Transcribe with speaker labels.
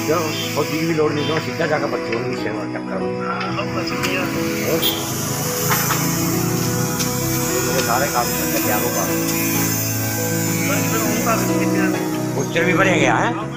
Speaker 1: फौजी की भी लोड नहीं दो, सीधा जाकर बच्चों की सेवा चक्कर सारे काम करते क्या होगा। उच्चर भी भरे गया है।